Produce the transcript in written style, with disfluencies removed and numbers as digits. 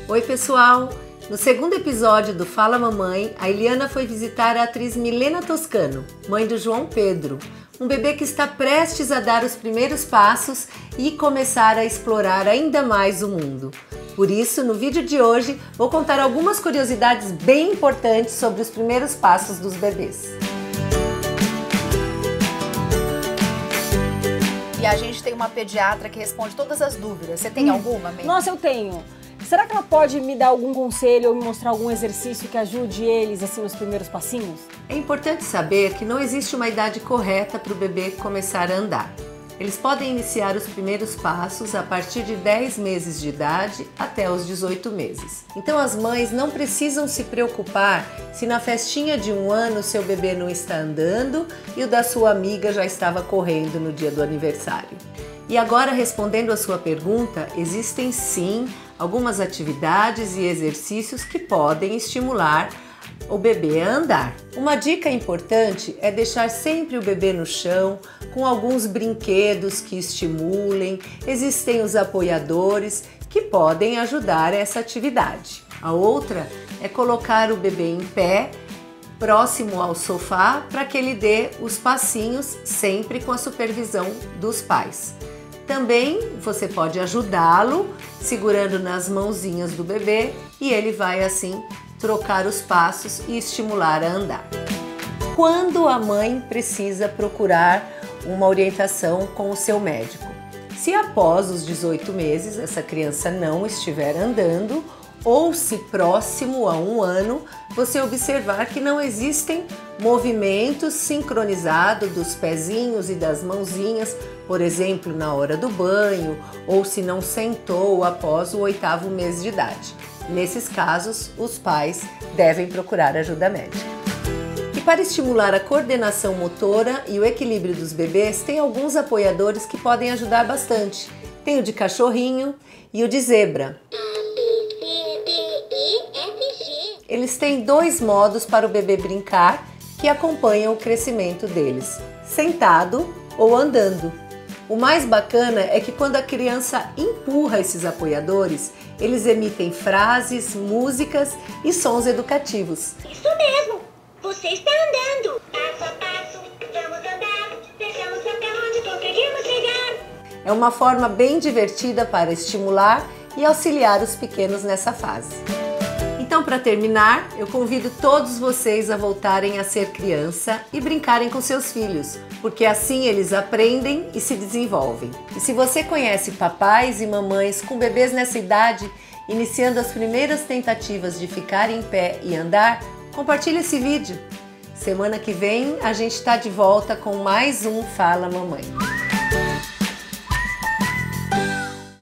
Oi pessoal! No segundo episódio do Fala Mamãe, a Eliana foi visitar a atriz Milena Toscano, mãe do João Pedro, um bebê que está prestes a dar os primeiros passos e começar a explorar ainda mais o mundo. Por isso, no vídeo de hoje, vou contar algumas curiosidades bem importantes sobre os primeiros passos dos bebês. E a gente tem uma pediatra que responde todas as dúvidas. Você tem alguma, Mê? Nossa, eu tenho. Será que ela pode me dar algum conselho ou me mostrar algum exercício que ajude eles assim nos primeiros passinhos? É importante saber que não existe uma idade correta para o bebê começar a andar. Eles podem iniciar os primeiros passos a partir de 10 meses de idade até os 18 meses. Então as mães não precisam se preocupar se na festinha de 1 ano seu bebê não está andando e o da sua amiga já estava correndo no dia do aniversário. E agora, respondendo a sua pergunta, existem sim algumas atividades e exercícios que podem estimular o bebê a andar. Uma dica importante é deixar sempre o bebê no chão com alguns brinquedos que estimulem. Existem os apoiadores que podem ajudar essa atividade. A outra é colocar o bebê em pé, próximo ao sofá, para que ele dê os passinhos sempre com a supervisão dos pais. Também você pode ajudá-lo segurando nas mãozinhas do bebê e ele vai assim trocar os passos e estimular a andar. Quando a mãe precisa procurar uma orientação com o seu médico? Se após os 18 meses essa criança não estiver andando, ou se próximo a 1 ano você observar que não existem movimentos sincronizados dos pezinhos e das mãozinhas, por exemplo, na hora do banho, ou se não sentou após o 8º mês de idade. Nesses casos, os pais devem procurar ajuda médica. E para estimular a coordenação motora e o equilíbrio dos bebês, tem alguns apoiadores que podem ajudar bastante. Tem o de cachorrinho e o de zebra. Eles têm 2 modos para o bebê brincar que acompanham o crescimento deles: sentado ou andando. O mais bacana é que quando a criança empurra esses apoiadores, eles emitem frases, músicas e sons educativos. Isso mesmo! Você está andando! Passo a passo, vamos andar, deixamos até onde conseguimos chegar. É uma forma bem divertida para estimular e auxiliar os pequenos nessa fase. Então, para terminar, eu convido todos vocês a voltarem a ser criança e brincarem com seus filhos, porque assim eles aprendem e se desenvolvem. E se você conhece papais e mamães com bebês nessa idade, iniciando as primeiras tentativas de ficar em pé e andar, compartilhe esse vídeo. Semana que vem a gente está de volta com mais um Fala Mamãe.